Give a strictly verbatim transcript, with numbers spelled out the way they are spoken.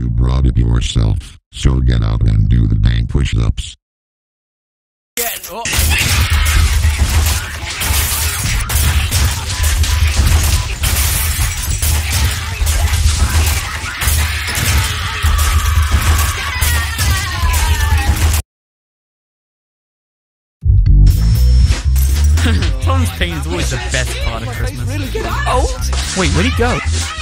You brought it yourself, so get out and do the dang push-ups. Get up. Tom's pain is always the best part of Christmas. Really getting old? Wait, where'd he go?